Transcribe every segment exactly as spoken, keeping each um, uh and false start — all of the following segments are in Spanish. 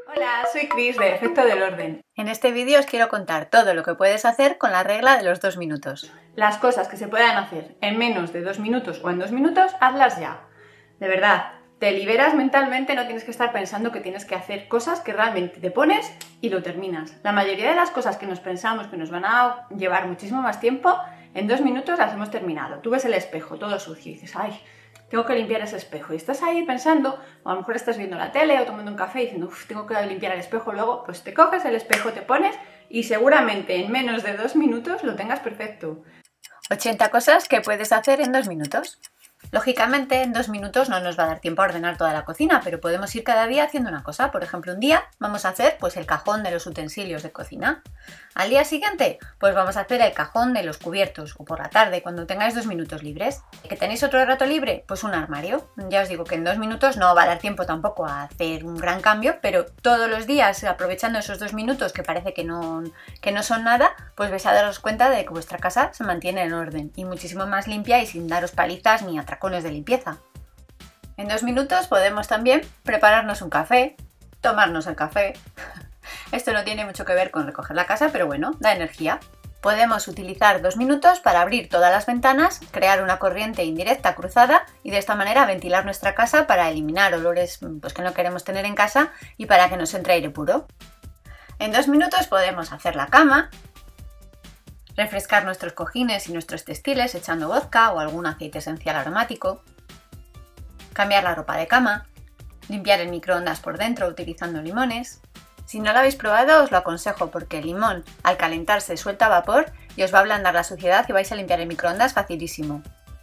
Hola, soy Cris de Efecto del Orden. En este vídeo os quiero contar todo lo que puedes hacer con la regla de los dos minutos. Las cosas que se puedan hacer en menos de dos minutos o en dos minutos, hazlas ya. De verdad, te liberas mentalmente, no tienes que estar pensando que tienes que hacer cosas que realmente te pones y lo terminas. La mayoría de las cosas que nos pensamos que nos van a llevar muchísimo más tiempo, en dos minutos las hemos terminado. Tú ves el espejo todo sucio y dices, ay, tengo que limpiar ese espejo. Y estás ahí pensando, o a lo mejor estás viendo la tele o tomando un café y diciendo, uff, tengo que limpiar el espejo. Luego, pues te coges el espejo, te pones y seguramente en menos de dos minutos lo tengas perfecto. ochenta cosas que puedes hacer en dos minutos. Lógicamente, en dos minutos no nos va a dar tiempo a ordenar toda la cocina, pero podemos ir cada día haciendo una cosa. Por ejemplo, un día vamos a hacer pues, el cajón de los utensilios de cocina. Al día siguiente, pues vamos a hacer el cajón de los cubiertos, o por la tarde, cuando tengáis dos minutos libres. ¿Que tenéis otro rato libre? Pues un armario. Ya os digo que en dos minutos no va a dar tiempo tampoco a hacer un gran cambio, pero todos los días, aprovechando esos dos minutos que parece que no, que no son nada, pues vais a daros cuenta de que vuestra casa se mantiene en orden y muchísimo más limpia y sin daros palizas ni atracones de limpieza. En dos minutos podemos también prepararnos un café, tomarnos el café. Esto no tiene mucho que ver con recoger la casa, pero bueno, da energía. Podemos utilizar dos minutos para abrir todas las ventanas, crear una corriente indirecta cruzada y de esta manera ventilar nuestra casa para eliminar olores pues, que no queremos tener en casa y para que nos entre aire puro. En dos minutos podemos hacer la cama, refrescar nuestros cojines y nuestros textiles echando vodka o algún aceite esencial aromático, cambiar la ropa de cama, limpiar el microondas por dentro utilizando limones. Si no lo habéis probado os lo aconsejo porque el limón al calentarse suelta vapor y os va a ablandar la suciedad y vais a limpiar el microondas facilísimo.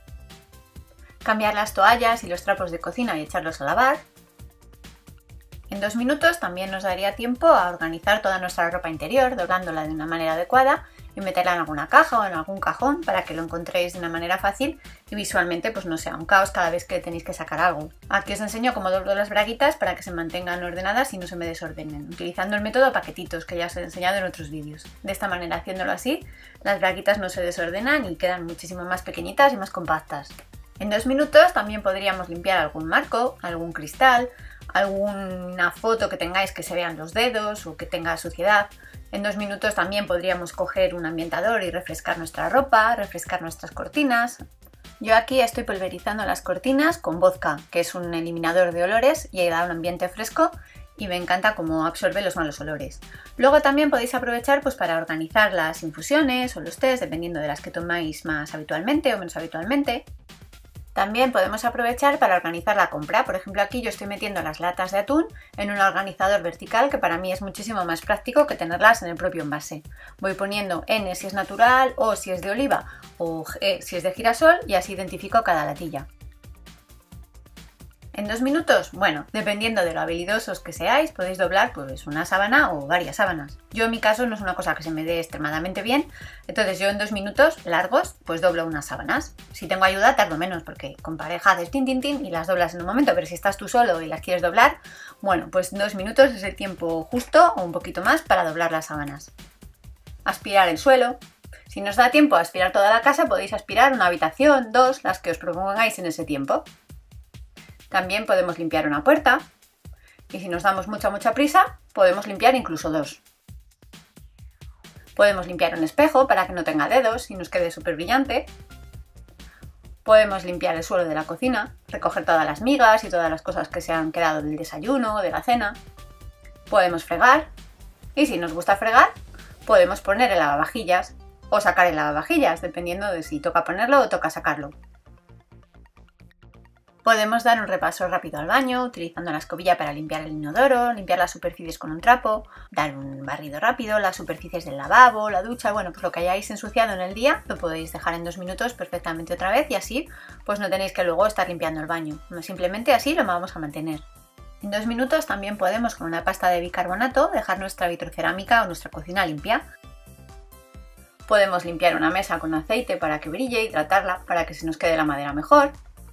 Cambiar las toallas y los trapos de cocina y echarlos a lavar. En dos minutos también nos daría tiempo a organizar toda nuestra ropa interior doblándola de una manera adecuada y meterla en alguna caja o en algún cajón para que lo encontréis de una manera fácil y visualmente pues no sea un caos cada vez que tenéis que sacar algo. Aquí os enseño cómo doblo las braguitas para que se mantengan ordenadas y no se me desordenen, utilizando el método paquetitos que ya os he enseñado en otros vídeos. De esta manera, haciéndolo así, las braguitas no se desordenan y quedan muchísimo más pequeñitas y más compactas. En dos minutos también podríamos limpiar algún marco, algún cristal, alguna foto que tengáis que se vean los dedos o que tenga suciedad. En dos minutos también podríamos coger un ambientador y refrescar nuestra ropa, refrescar nuestras cortinas. Yo aquí estoy pulverizando las cortinas con vodka, que es un eliminador de olores y da un ambiente fresco y me encanta cómo absorbe los malos olores. Luego también podéis aprovechar pues, para organizar las infusiones o los tés, dependiendo de las que tomáis más habitualmente o menos habitualmente. También podemos aprovechar para organizar la compra. Por ejemplo, aquí yo estoy metiendo las latas de atún en un organizador vertical que para mí es muchísimo más práctico que tenerlas en el propio envase. Voy poniendo N si es natural, O si es de oliva o G si es de girasol y así identifico cada latilla. ¿En dos minutos? Bueno, dependiendo de lo habilidosos que seáis, podéis doblar pues una sábana o varias sábanas. Yo en mi caso no es una cosa que se me dé extremadamente bien, entonces yo en dos minutos largos pues doblo unas sábanas. Si tengo ayuda tardo menos porque con pareja haces tin tin tin y las doblas en un momento, pero si estás tú solo y las quieres doblar, bueno, pues dos minutos es el tiempo justo o un poquito más para doblar las sábanas. Aspirar el suelo. Si nos da tiempo a aspirar toda la casa, podéis aspirar una habitación, dos, las que os propongáis en ese tiempo. También podemos limpiar una puerta y si nos damos mucha mucha prisa podemos limpiar incluso dos. Podemos limpiar un espejo para que no tenga dedos y nos quede súper brillante. Podemos limpiar el suelo de la cocina, recoger todas las migas y todas las cosas que se han quedado del desayuno o de la cena. Podemos fregar y si nos gusta fregar podemos poner el lavavajillas o sacar el lavavajillas dependiendo de si toca ponerlo o toca sacarlo. Podemos dar un repaso rápido al baño, utilizando la escobilla para limpiar el inodoro, limpiar las superficies con un trapo, dar un barrido rápido, las superficies del lavabo, la ducha, bueno, pues lo que hayáis ensuciado en el día lo podéis dejar en dos minutos perfectamente otra vez y así pues no tenéis que luego estar limpiando el baño, simplemente así lo vamos a mantener. En dos minutos también podemos con una pasta de bicarbonato dejar nuestra vitrocerámica o nuestra cocina limpia. Podemos limpiar una mesa con aceite para que brille y tratarla para que se nos quede la madera mejor.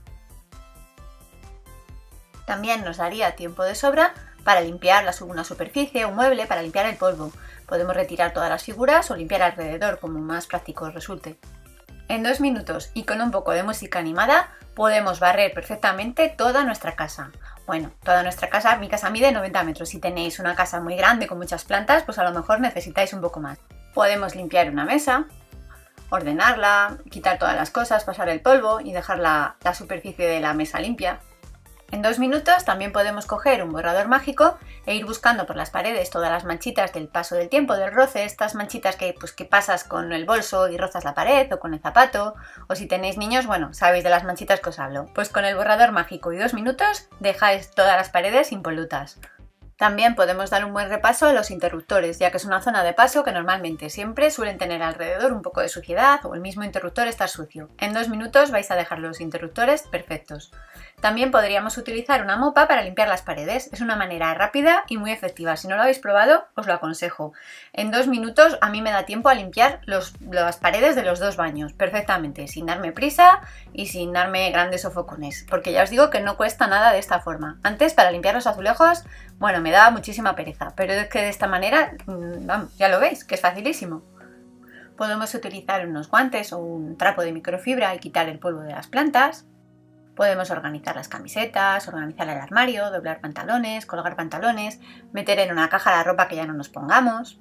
También nos daría tiempo de sobra para limpiar una superficie, un mueble, para limpiar el polvo. Podemos retirar todas las figuras o limpiar alrededor, como más práctico os resulte. En dos minutos y con un poco de música animada podemos barrer perfectamente toda nuestra casa. Bueno, toda nuestra casa, mi casa mide noventa metros. Si tenéis una casa muy grande con muchas plantas, pues a lo mejor necesitáis un poco más. Podemos limpiar una mesa, ordenarla, quitar todas las cosas, pasar el polvo y dejar la, la superficie de la mesa limpia. En dos minutos también podemos coger un borrador mágico e ir buscando por las paredes todas las manchitas del paso del tiempo, del roce, estas manchitas que, pues, que pasas con el bolso y rozas la pared o con el zapato, o si tenéis niños, bueno, sabéis de las manchitas que os hablo. Pues con el borrador mágico y dos minutos dejáis todas las paredes impolutas. También podemos dar un buen repaso a los interruptores, ya que es una zona de paso que normalmente siempre suelen tener alrededor un poco de suciedad o el mismo interruptor estar sucio. En dos minutos vais a dejar los interruptores perfectos. También podríamos utilizar una mopa para limpiar las paredes. Es una manera rápida y muy efectiva. Si no lo habéis probado, os lo aconsejo. En dos minutos a mí me da tiempo a limpiar los, las paredes de los dos baños perfectamente, sin darme prisa y sin darme grandes sofocones, porque ya os digo que no cuesta nada de esta forma. Antes, para limpiar los azulejos, bueno, me daba muchísima pereza, pero es que de esta manera, vamos, ya lo veis, que es facilísimo. Podemos utilizar unos guantes o un trapo de microfibra y quitar el polvo de las plantas. Podemos organizar las camisetas, organizar el armario, doblar pantalones, colgar pantalones, meter en una caja la ropa que ya no nos pongamos,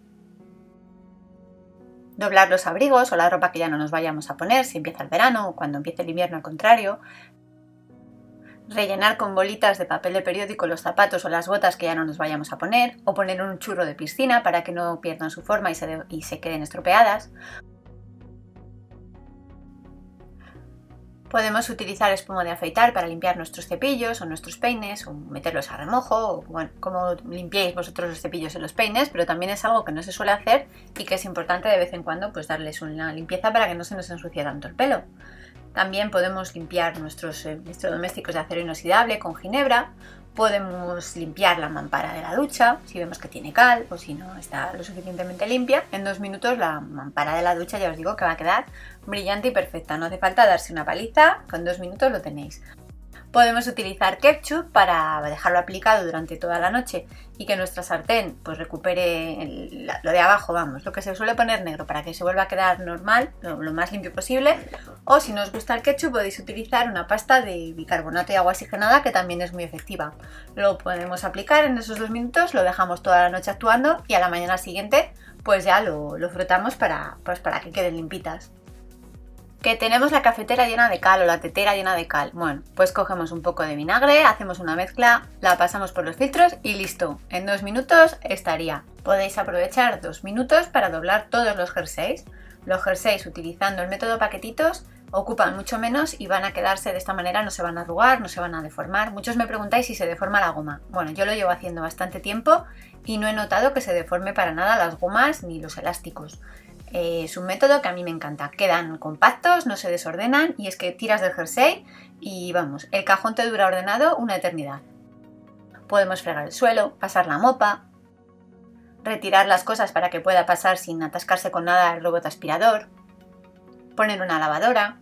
doblar los abrigos o la ropa que ya no nos vayamos a poner si empieza el verano o cuando empiece el invierno al contrario, rellenar con bolitas de papel de periódico los zapatos o las botas que ya no nos vayamos a poner, o poner un churro de piscina para que no pierdan su forma y se, de- y se queden estropeadas. Podemos utilizar espuma de afeitar para limpiar nuestros cepillos o nuestros peines, o meterlos a remojo, o bueno, como limpiéis vosotros los cepillos y los peines, pero también es algo que no se suele hacer y que es importante de vez en cuando pues darles una limpieza para que no se nos ensucie tanto el pelo. También podemos limpiar nuestros electrodomésticos de acero inoxidable con ginebra. Podemos limpiar la mampara de la ducha si vemos que tiene cal o si no está lo suficientemente limpia. En dos minutos la mampara de la ducha ya os digo que va a quedar brillante y perfecta. No hace falta darse una paliza, con dos minutos lo tenéis. Podemos utilizar ketchup para dejarlo aplicado durante toda la noche y que nuestra sartén pues recupere el, lo de abajo, vamos, lo que se suele poner negro para que se vuelva a quedar normal, lo, lo más limpio posible. O si no os gusta el ketchup podéis utilizar una pasta de bicarbonato y agua oxigenada que también es muy efectiva. Lo podemos aplicar en esos dos minutos, lo dejamos toda la noche actuando y a la mañana siguiente pues ya lo, lo frotamos para, pues para que queden limpitas. Que tenemos la cafetera llena de cal o la tetera llena de cal. Bueno, pues cogemos un poco de vinagre, hacemos una mezcla, la pasamos por los filtros y listo. En dos minutos estaría. Podéis aprovechar dos minutos para doblar todos los jerseys. Los jerseys utilizando el método paquetitos ocupan mucho menos y van a quedarse de esta manera, no se van a arrugar, no se van a deformar. Muchos me preguntáis si se deforma la goma. Bueno, yo lo llevo haciendo bastante tiempo y no he notado que se deforme para nada las gomas ni los elásticos. Eh, es un método que a mí me encanta, quedan compactos, no se desordenan y es que tiras del jersey y vamos, el cajón te dura ordenado una eternidad. Podemos fregar el suelo, pasar la mopa, retirar las cosas para que pueda pasar sin atascarse con nada el robot aspirador, poner una lavadora,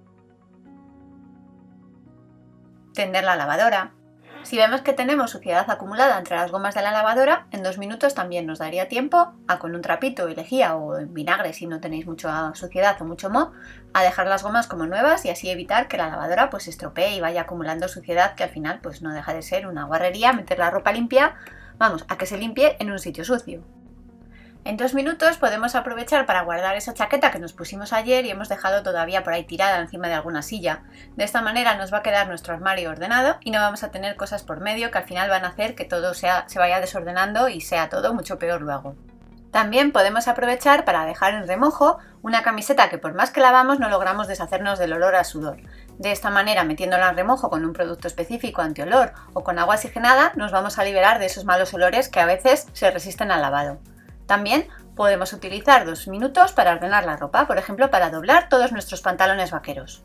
tender la lavadora. Si vemos que tenemos suciedad acumulada entre las gomas de la lavadora, en dos minutos también nos daría tiempo a con un trapito y lejía o en vinagre si no tenéis mucha suciedad o mucho moho, a dejar las gomas como nuevas y así evitar que la lavadora pues se estropee y vaya acumulando suciedad que al final pues no deja de ser una guarrería meter la ropa limpia, vamos, a que se limpie en un sitio sucio. En dos minutos podemos aprovechar para guardar esa chaqueta que nos pusimos ayer y hemos dejado todavía por ahí tirada encima de alguna silla. De esta manera nos va a quedar nuestro armario ordenado y no vamos a tener cosas por medio que al final van a hacer que todo sea, se vaya desordenando y sea todo mucho peor luego. También podemos aprovechar para dejar en remojo una camiseta que por más que lavamos no logramos deshacernos del olor a sudor. De esta manera, metiéndola en remojo con un producto específico antiolor o con agua oxigenada, nos vamos a liberar de esos malos olores que a veces se resisten al lavado. También podemos utilizar dos minutos para ordenar la ropa, por ejemplo para doblar todos nuestros pantalones vaqueros.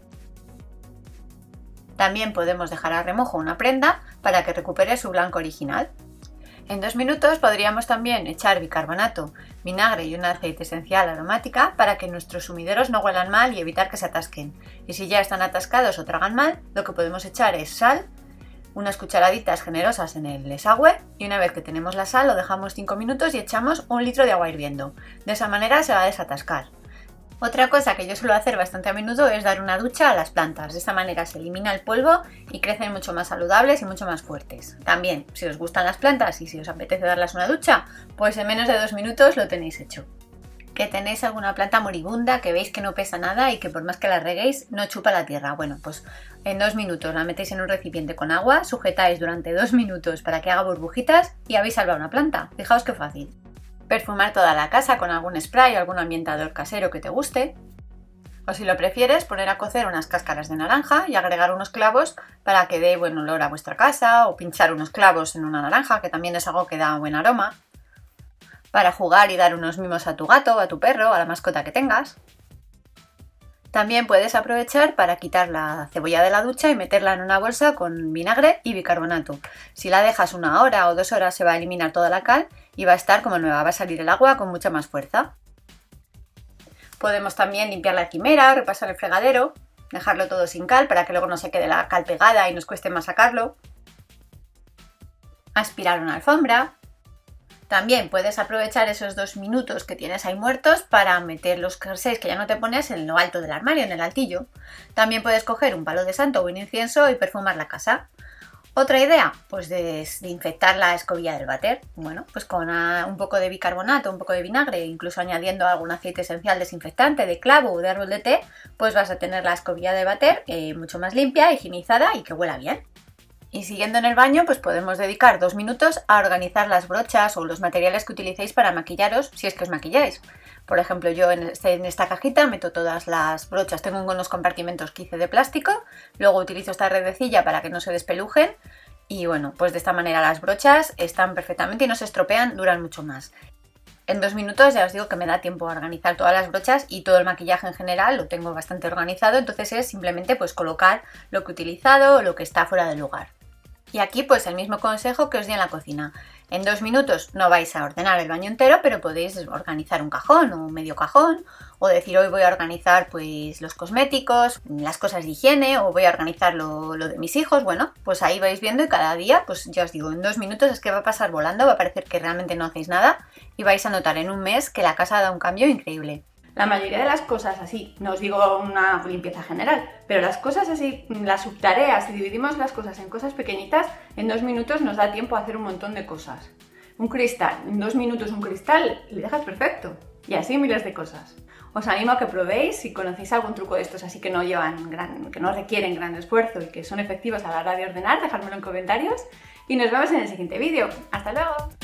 También podemos dejar a remojo una prenda para que recupere su blanco original. En dos minutos podríamos también echar bicarbonato, vinagre y un aceite esencial aromática para que nuestros sumideros no huelan mal y evitar que se atasquen. Y si ya están atascados o tragan mal, lo que podemos echar es sal, unas cucharaditas generosas en el desagüe y una vez que tenemos la sal lo dejamos cinco minutos y echamos un litro de agua hirviendo. De esa manera se va a desatascar. Otra cosa que yo suelo hacer bastante a menudo es dar una ducha a las plantas. De esta manera se elimina el polvo y crecen mucho más saludables y mucho más fuertes. También, si os gustan las plantas y si os apetece darles una ducha, pues en menos de dos minutos lo tenéis hecho. Que tenéis alguna planta moribunda que veis que no pesa nada y que por más que la reguéis no chupa la tierra. Bueno, pues en dos minutos la metéis en un recipiente con agua, sujetáis durante dos minutos para que haga burbujitas y habéis salvado una planta. Fijaos qué fácil. Perfumar toda la casa con algún spray o algún ambientador casero que te guste. O si lo prefieres, poner a cocer unas cáscaras de naranja y agregar unos clavos para que dé buen olor a vuestra casa, o pinchar unos clavos en una naranja, que también es algo que da buen aroma. Para jugar y dar unos mimos a tu gato, a tu perro, a la mascota que tengas. También puedes aprovechar para quitar la cebolla de la ducha y meterla en una bolsa con vinagre y bicarbonato. Si la dejas una hora o dos horas se va a eliminar toda la cal y va a estar como nueva, va a salir el agua con mucha más fuerza. Podemos también limpiar la encimera, repasar el fregadero, dejarlo todo sin cal para que luego no se quede la cal pegada y nos cueste más sacarlo. Aspirar una alfombra. También puedes aprovechar esos dos minutos que tienes ahí muertos para meter los jerseys que ya no te pones en lo alto del armario, en el altillo. También puedes coger un palo de santo o un incienso y perfumar la casa. Otra idea, pues desinfectar la escobilla del váter. Bueno, pues con un poco de bicarbonato, un poco de vinagre, incluso añadiendo algún aceite esencial desinfectante de clavo o de árbol de té, pues vas a tener la escobilla del váter eh, mucho más limpia, higienizada y que huela bien. Y siguiendo en el baño, pues podemos dedicar dos minutos a organizar las brochas o los materiales que utilicéis para maquillaros, si es que os maquilláis. Por ejemplo, yo en, este, en esta cajita meto todas las brochas, tengo unos compartimentos que hice de plástico, luego utilizo esta redecilla para que no se despelujen y bueno, pues de esta manera las brochas están perfectamente y no se estropean, duran mucho más. En dos minutos ya os digo que me da tiempo a organizar todas las brochas y todo el maquillaje en general lo tengo bastante organizado, entonces es simplemente pues colocar lo que he utilizado o lo que está fuera del lugar. Y aquí pues el mismo consejo que os di en la cocina. En dos minutos no vais a ordenar el baño entero, pero podéis organizar un cajón o medio cajón, o decir hoy voy a organizar pues los cosméticos, las cosas de higiene, o voy a organizar lo, lo de mis hijos. Bueno, pues ahí vais viendo y cada día, pues ya os digo, en dos minutos es que va a pasar volando, va a parecer que realmente no hacéis nada y vais a notar en un mes que la casa da un cambio increíble. La mayoría de las cosas así, no os digo una limpieza general, pero las cosas así, las subtareas, si dividimos las cosas en cosas pequeñitas, en dos minutos nos da tiempo a hacer un montón de cosas. Un cristal, en dos minutos un cristal le dejas perfecto. Y así miles de cosas. Os animo a que probéis si conocéis algún truco de estos así que no llevan gran, que no requieren gran esfuerzo y que son efectivos a la hora de ordenar, dejármelo en comentarios. Y nos vemos en el siguiente vídeo. ¡Hasta luego!